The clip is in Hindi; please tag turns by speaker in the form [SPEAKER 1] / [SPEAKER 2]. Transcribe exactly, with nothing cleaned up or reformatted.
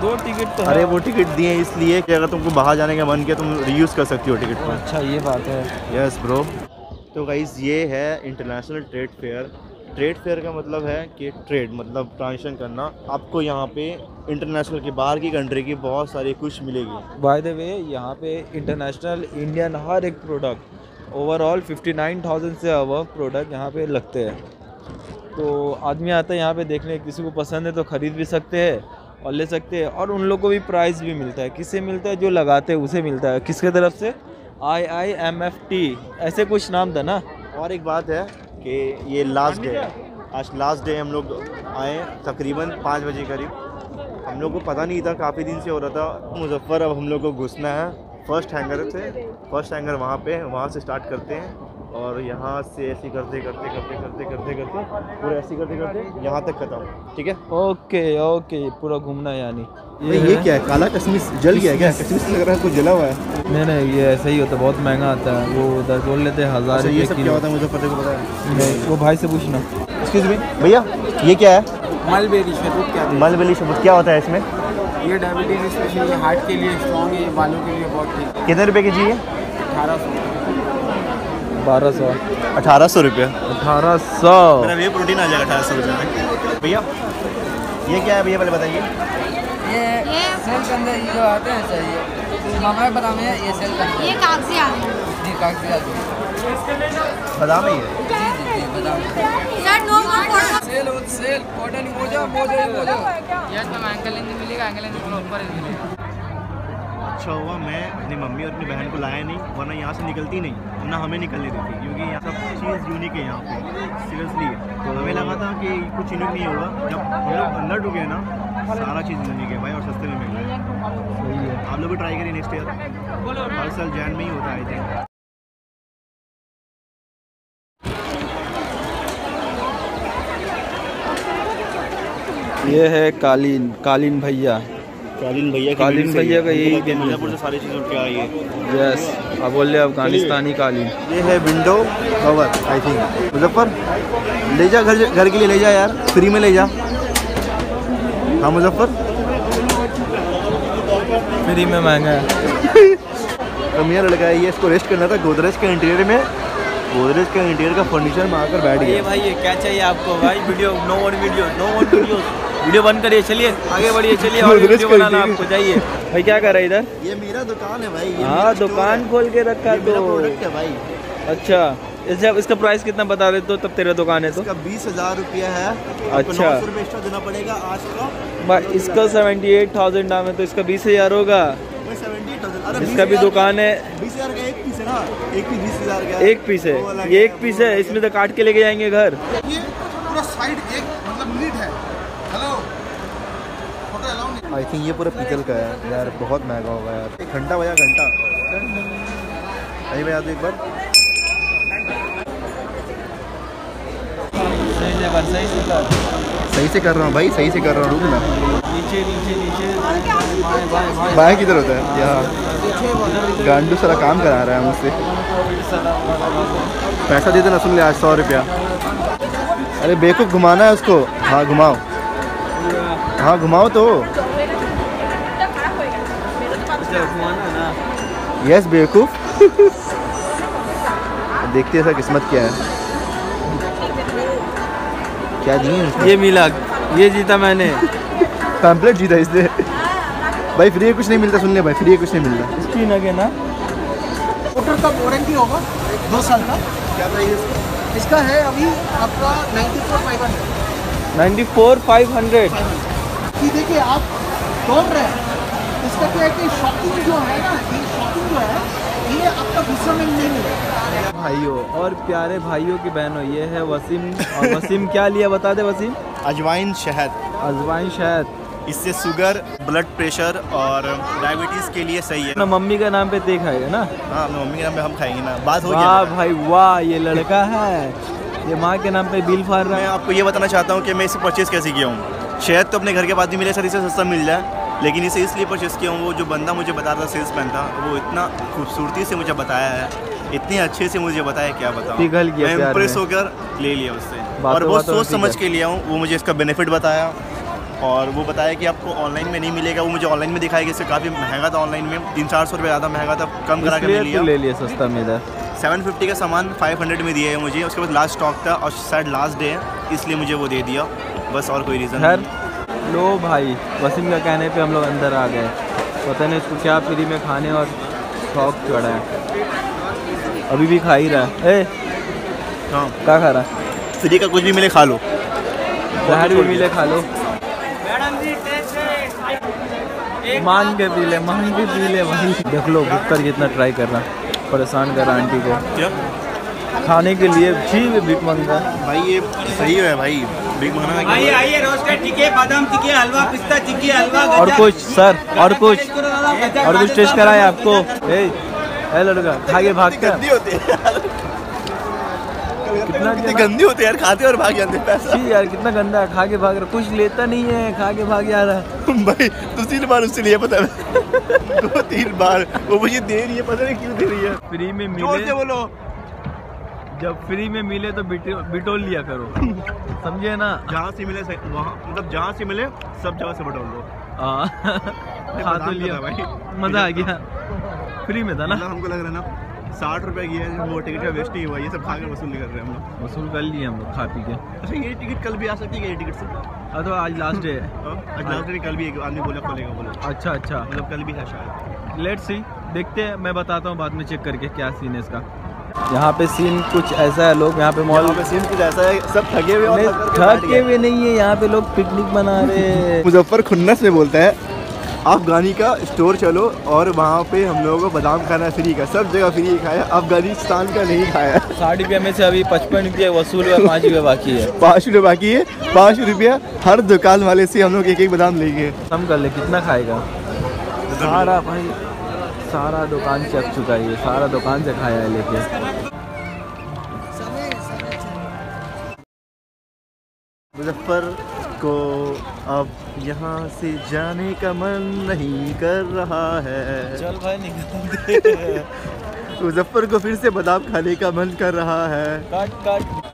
[SPEAKER 1] दो टिकट तो
[SPEAKER 2] अरे वो टिकट दिए इसलिए कि अगर तुमको बाहर जाने का मन किया तुम रीयूज़ कर सकती हो टिकट को।
[SPEAKER 1] अच्छा ये बात है।
[SPEAKER 2] Yes bro. तो गाइस ये है international trade fair. Trade fair का मतलब है कि ट्रेड मतलब ट्रांजेक्शन करना। आपको यहाँ पे इंटरनेशनल के बाहर की कंट्री की बहुत सारी कुछ मिलेगी।
[SPEAKER 1] बाय द वे यहाँ पे इंटरनेशनल इंडियन हर एक product overall fifty nine thousand से अबव प्रोडक्ट यहाँ पे लगते हैं। तो आदमी आता है यहाँ पे देखने, किसी को पसंद है तो ख़रीद भी सकते हैं और ले सकते हैं, और उन लोगों को भी प्राइस भी मिलता है। किससे मिलता है? जो लगाते हैं उसे मिलता है। किसके तरफ से? I I M F T ऐसे कुछ नाम था ना।
[SPEAKER 2] और एक बात है कि ये लास्ट डे है, आज लास्ट डे हम लोग आए तकरीबन पाँच बजे करीब। हम लोग को पता नहीं था, काफ़ी दिन से हो रहा था मुजफ्फर। अब हम लोग को घुसना है फर्स्ट हैंगर से। फर्स्ट हैंगर वहाँ पे, वहाँ से स्टार्ट करते हैं और यहाँ से ऐसे करते करते करते करते करते करते पूरा ऐसे करते करते यहाँ तक खत्म। ठीक है,
[SPEAKER 1] ओके ओके, पूरा घूमना है यानी।
[SPEAKER 2] ये, ये क्या है? काला किशमिश जल गया क्या? किशमिश लग रहा है कुछ जला हुआ है।
[SPEAKER 1] नहीं नहीं, ये ऐसा ही होता है, बहुत महंगा आता है। वो उधर बोल लेते हैं हज़ार रुपये किलो।
[SPEAKER 2] क्या होता है मुझे पता है?
[SPEAKER 1] नहीं, वो भाई से पूछना।
[SPEAKER 2] एक्सक्यूज मी भैया, ये क्या है?
[SPEAKER 3] मलबेरी शरबत। क्या
[SPEAKER 2] मलबेरी शरबत क्या होता है इसमें?
[SPEAKER 3] ये डायबिटीज स्पेशली हार्ट के लिए स्ट्रॉन्ग है, ये बालों के लिए बहुत ठीक है।
[SPEAKER 2] कितने रुपए के जी है?
[SPEAKER 3] अठारह सौ
[SPEAKER 1] बारह सौ
[SPEAKER 2] अठारह सौ रुपये
[SPEAKER 1] अठारह सौ
[SPEAKER 2] मेरा वे प्रोटीन आ जाएगा अठारह सौ रुपये में। भैया ये क्या है भैया, पहले बताइए।
[SPEAKER 4] ये सेल के अंदर जो आते हैं चाहिए हमारे बादाम है, ये सेल का ये कागजियात जी कागजियात
[SPEAKER 2] बादाम है ये।
[SPEAKER 4] जी जी जी बादाम sir. No more sale sale cotton मोजा मोजा मोजा यस मैम। एंकल लेंथ मिलेगा, एंकल लेंथ प्रॉपर मिलेगा।
[SPEAKER 2] अच्छा हुआ मैं अपनी मम्मी और अपनी बहन को लाया नहीं, वरना यहाँ से निकलती नहीं, वरना हमें निकलने देती, क्योंकि यहाँ सब चीज़ यूनिक है यहाँ पे सीरियसली। तो हमें लगा था कि कुछ यूनिक नहीं होगा, जब हम लोग अंदर ढुके ना सारा चीज़ यूनिक है भाई, और सस्ते में मिल रहा है। सही है, आप लोग भी ट्राई करिए नेक्स्ट ईयर। हर साल जैन में ही होता है आई थिंक।
[SPEAKER 1] ये है कालीन कालीन भैया।
[SPEAKER 2] कालीन भैया
[SPEAKER 1] कालीन भैया का यही
[SPEAKER 2] मुजफ्फर से सारी चीज़ उठ के आई है।
[SPEAKER 1] यस, अब बोल रहे अफगानिस्तानी कालीन।
[SPEAKER 2] ये है window cover I think. Muzaffar ले जा घर घर के लिए ले जा यार, फ्री में ले जा। हाँ मुजफ्फर,
[SPEAKER 1] फ्री में महंगा है।
[SPEAKER 2] कमियाँ लड़का है ये, इसको रेस्ट करना था गोदरेज के इंटीरियर में। गोदरेज के इंटीरियर का फर्नीचर में आकर बैठ गया।
[SPEAKER 1] भाई ये क्या चाहिए आपको भाई? Video no one video no one video video बंद करिए, चलिए आगे बढ़िए, चलिए और वीडियो बनाना आपको चाहिए। भाई क्या कर रहा है इधर?
[SPEAKER 2] ये मेरा दुकान है भाई।
[SPEAKER 1] हाँ दुकान खोल के रखा तो
[SPEAKER 2] प्रोडक्ट है भाई।
[SPEAKER 1] अच्छा, इससे इसका प्राइस कितना बता दे तो तब तेरा दुकान है तो?
[SPEAKER 2] इसका बीस हजार रुपया है।
[SPEAKER 1] अच्छा,
[SPEAKER 2] नौ सौ रुपये एक्स्ट्रा देना पड़ेगा आज का।
[SPEAKER 1] भाई इसका सेवेंटी एट थाउजेंड दाम है तो इसका बीस हजार होगा। इसका भी दुकान है।
[SPEAKER 2] बीस हजार का एक पीस है ना, एक पीस बीस हजार का
[SPEAKER 1] एक पीस है, ये एक पीस है, इसमें तो काट के लेके जाएंगे घर।
[SPEAKER 5] ये पूरा साइड एक मतलब नीट है। हेलो
[SPEAKER 2] आई थिंक ये पूरा पीतल का है यार, बहुत महंगा होगा यार। एक घंटा बजा घंटा अभी बजा दो एक बार।
[SPEAKER 1] सही से कर, सही से कर।
[SPEAKER 2] सही से कर रहा हूँ भाई, सही से कर रहा हूँ। रुक ना,
[SPEAKER 1] नीचे नीचे नीचे
[SPEAKER 2] बाएं किधर होता है? यहाँ गांडू सारा काम करा रहा है मुझसे। पैसा दे देना, सुन ले आज सौ रुपया। अरे बेवकूफ़, घुमाना है उसको। हाँ घुमाओ, हाँ घुमाओ तो। यस बेवकूफ़। देखते हैं सर किस्मत क्या है, क्या दिए।
[SPEAKER 1] ये मिला, ये जीता मैंने।
[SPEAKER 2] पैम्पलेट जीता इसने भाई। फ्री में कुछ नहीं मिलता, सुन ले भाई, फ्री में कुछ नहीं मिलता।
[SPEAKER 1] स्क्रीन है ना,
[SPEAKER 5] मोटर का वारंटी होगा दो साल का।
[SPEAKER 2] क्या प्राइस है
[SPEAKER 5] इसका? है अभी आपका ninety four five hundred
[SPEAKER 1] ninety four five hundred
[SPEAKER 5] कि देखिए आप दौड़ रहे हैं। इसका क्या है कि शॉपिंग जो है ना, ये शॉपिंग जो है ये आपका दूसरा में नहीं मिलेगा।
[SPEAKER 1] भाइयों और प्यारे भाइयों की बहनों, ये है वसीम। और वसीम क्या लिया बता दे वसीम?
[SPEAKER 2] अजवाइन शहद।
[SPEAKER 1] अजवाइन शहद,
[SPEAKER 2] इससे शुगर, ब्लड प्रेशर और डायबिटीज़ के लिए सही है
[SPEAKER 1] ना। मम्मी का नाम पे देखा है ना?
[SPEAKER 2] हाँ अपनी मम्मी के नाम पे हम खाएंगे ना, बात हो गई।
[SPEAKER 1] वाह भाई वाह, ये लड़का है, ये माँ के नाम पे बिल फाड़ रहा
[SPEAKER 2] मैं
[SPEAKER 1] है।
[SPEAKER 2] आपको ये बताना चाहता हूँ कि मैं इसे परचेज़ कैसे किया हूँ। शहद तो अपने घर के बाद भी मिले सर, इसे सस्ता मिल जाए, लेकिन इसे इसलिए परचेज़ किया हूँ। वो जो बंदा मुझे बता रहा था, सेल्समैन था, वो इतना खूबसूरती से मुझे बताया है, इतने अच्छे से मुझे बताया, क्या बताऊँ।
[SPEAKER 1] पिघल गया,
[SPEAKER 2] मैं इम्प्रेस होकर ले लिया उससे, और
[SPEAKER 1] बातों
[SPEAKER 2] बहुत
[SPEAKER 1] बातों
[SPEAKER 2] सोच समझ के लिया हूँ। वो मुझे इसका बेनिफिट बताया, और वो बताया कि आपको ऑनलाइन में नहीं मिलेगा। वो मुझे ऑनलाइन में दिखाया कि इससे काफ़ी महंगा था, ऑनलाइन में तीन चार सौ रुपये ज़्यादा महंगा था, कम करा के मिल लिया।
[SPEAKER 1] ले लिया सस्ता में इधर।
[SPEAKER 2] सेवन फिफ्टी का सामान फाइव हंड्रेड में दिया है मुझे। उसके बाद लास्ट स्टॉक था और शायद लास्ट डे है, इसलिए मुझे वो दे दिया, बस और कोई रीज़न नहीं।
[SPEAKER 1] लो भाई, वसीम का कहने पे हम लोग अंदर आ गए। पता नहीं इसको क्या फ्री में खाने और शौक चढ़ा है, अभी भी खा ही रहा है। ए
[SPEAKER 2] हाँ,
[SPEAKER 1] क्या खा रहा है?
[SPEAKER 2] फ्री का कुछ भी मिले खा लो,
[SPEAKER 1] बाहर भी मिले खा लो, मांग के पी ले, मांग के पी ले भाई। देख लो भुक्कर कितना ट्राई कर रहा, परेशान कर रहा आंटी को
[SPEAKER 2] क्या
[SPEAKER 1] खाने के लिए। जी भीख मांगा
[SPEAKER 2] भाई, ये सही है भाई, भीख मांगना है।
[SPEAKER 3] आइए आइए, रोस्टेड टिक्की, बादाम टिक्की, हलवा, पिस्ता टिक्की, हलवा।
[SPEAKER 1] और कुछ सर, और कुछ और कुछ टेस्ट कराए आपको? ए ए लड़का, खा के भाग कर।
[SPEAKER 2] गंदी होती है
[SPEAKER 1] कितना
[SPEAKER 2] कितनी गंदी होती है यार, खाते और भाग जाते पैसा।
[SPEAKER 1] जी यार कितना गंदा है, खा के भाग रहा, कुछ लेता नहीं है, खा के भाग जा रहा है।
[SPEAKER 2] भाई दो तीन बार उससे लिया, पता है दो तीन बार वो मुझे दे रही है, पता नहीं क्यों दे रही है।
[SPEAKER 1] फ्री में
[SPEAKER 2] जोर
[SPEAKER 1] मिले,
[SPEAKER 2] से बोलो।
[SPEAKER 1] जब फ्री में मिले तो बिटो- बिटोल लिया करो, समझे ना?
[SPEAKER 2] जहाँ से मिले वहाँ, मतलब जहाँ से मिले सब जगह से बटोर लो।
[SPEAKER 1] हाँ खा तो लिया
[SPEAKER 2] भाई,
[SPEAKER 1] मजा आ गया, फ्री में था ना।
[SPEAKER 2] मतलब हमको लग रहा है ना साठ रुपए की है, वो टिकट का वेस्ट नहीं हुआ, ये सब खा कर वसूल नहीं कर रहे हैं हम लोग।
[SPEAKER 1] वसूल कर लिए हम लोग खा पी के।
[SPEAKER 2] अच्छा ये टिकट कल भी आ सकती है क्या, ये टिकट से?
[SPEAKER 1] हाँ तो आज लास्ट डे है।
[SPEAKER 2] हाँ, आज लास्ट डे, कल भी एक आदमी बोला खोलेगा, बोला
[SPEAKER 1] अच्छा अच्छा,
[SPEAKER 2] मतलब कल भी है शायद।
[SPEAKER 1] लेट्स सी, देखते हैं, मैं बताता हूँ बाद में चेक करके क्या सीन है इसका। यहाँ पे सीन कुछ ऐसा है, लोग यहाँ पे मॉल
[SPEAKER 2] यहाँ पे सीन कुछ ऐसा है, सब थके हुए और
[SPEAKER 1] नहीं,
[SPEAKER 2] थक करके बैठ
[SPEAKER 1] थके
[SPEAKER 2] गए।
[SPEAKER 1] हुए नहीं है, यहाँ पे लोग पिकनिक मना रहे हैं।
[SPEAKER 2] मुजफ्फर खुन्नस में बोलता है अफगानी का स्टोर चलो और वहाँ पे हम लोगों को बादाम खाना फ्री का, सब जगह फ्री खाया, अफगानिस्तान का नहीं खाया।
[SPEAKER 1] साठ रुपये में से अभी पचपन रुपये वसूल हुआ, पाँच रुपये बाकी है।
[SPEAKER 2] पाँच रुपये बाकी है, पाँच रुपया हर दुकान वाले से हम लोग एक एक बादाम लेंगे।
[SPEAKER 1] कम कर ले, कितना खाएगा? सारा भाई सारा दुकान चक चुका है, ये सारा दुकान से खाया है लेके।
[SPEAKER 2] मुजफ्फर को अब यहाँ से जाने का मन नहीं कर रहा है।
[SPEAKER 1] चल भाई निकल
[SPEAKER 2] मुजफ्फर को फिर से बादाम खाने का मन कर रहा है।
[SPEAKER 1] काट काट